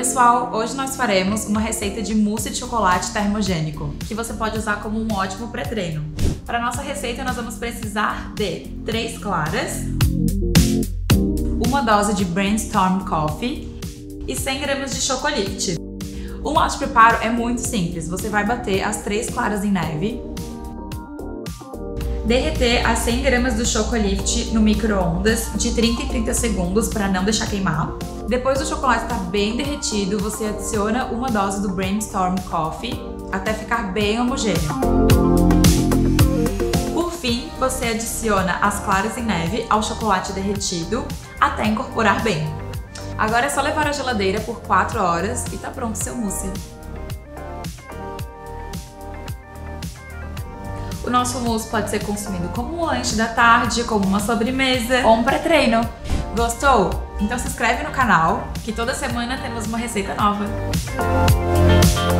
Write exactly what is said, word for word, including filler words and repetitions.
pessoal, hoje nós faremos uma receita de mousse de chocolate termogênico, que você pode usar como um ótimo pré-treino. Para nossa receita nós vamos precisar de três claras, uma dose de Brainstorm Coffee e cem gramas de Chocolate. O modo de preparo é muito simples, você vai bater as três claras em neve, derreter as cem gramas do chocolate no micro-ondas de trinta em trinta segundos para não deixar queimar. Depois do chocolate estar bem derretido, você adiciona uma dose do Brainstorm Coffee até ficar bem homogêneo. Por fim, você adiciona as claras em neve ao chocolate derretido até incorporar bem. Agora é só levar à geladeira por quatro horas e tá pronto seu mousse. O nosso mousse pode ser consumido como um lanche da tarde, como uma sobremesa ou um pré-treino. Gostou? Então se inscreve no canal, que toda semana temos uma receita nova.